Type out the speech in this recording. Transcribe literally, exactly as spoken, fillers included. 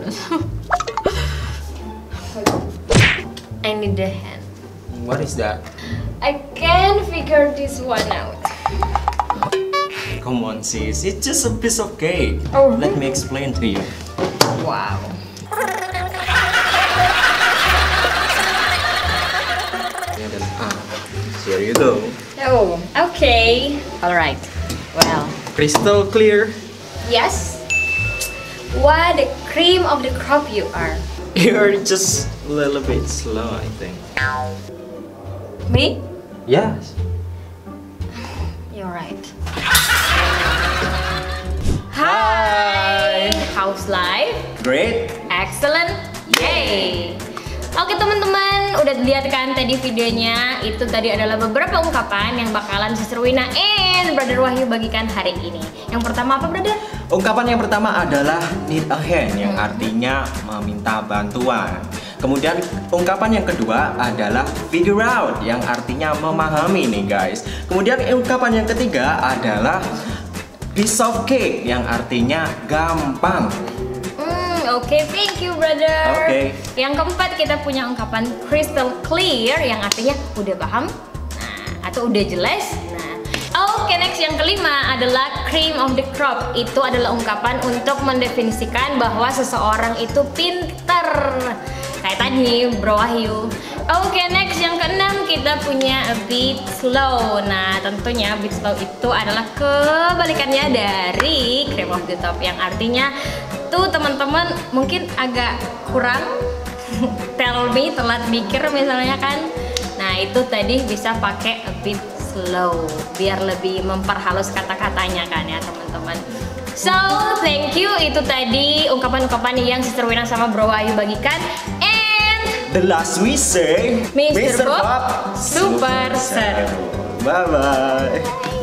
I need a hand. What is that? I can't figure this one out. Come on, sis. It's just a piece of cake. Oh. Let me explain to you. Wow. Yeah, then, ah, here you go. Oh, okay. All right. Well, Crystal clear. yes. What the cream of the crop you are. You're just a little bit slow, I think. Me? Yes. You're right. Hi. How's life? Great. Excellent. Yay. Oke teman-teman, udah lihat kan tadi videonya? Itu tadi adalah beberapa ungkapan yang bakalan Sister Wina and Brother Wahyu bagikan hari ini. Yang pertama apa, Brother? Ungkapan yang pertama adalah need a hand, yang artinya meminta bantuan. Kemudian ungkapan yang kedua adalah figure out, yang artinya memahami nih guys. Kemudian ungkapan yang ketiga adalah piece of cake, yang artinya gampang. Hmm, oke, okay, thank you brother. Oke. Okay. Yang keempat kita punya ungkapan crystal clear, yang artinya udah paham, nah, atau udah jelas. Nah, oke, okay, next yang kelima adalah cream of the crop. Itu adalah ungkapan untuk mendefinisikan bahwa seseorang itu pinter. Kayak tadi Bro Wahyu. Oke, okay, next yang keenam kita punya a bit slow. Nah, tentunya a bit slow itu adalah kebalikannya dari cream of the top, yang artinya tuh teman-teman mungkin agak kurang tell me, telat mikir misalnya kan. Nah, itu tadi bisa pakai a bit slow biar lebih memperhalus kata-katanya kan ya teman-teman. So, thank you. Itu tadi ungkapan-ungkapan yang Sister Wina sama Bro Wahyu bagikan. The last we say, Mister Mister Bob, Bob, super seru. Bye bye.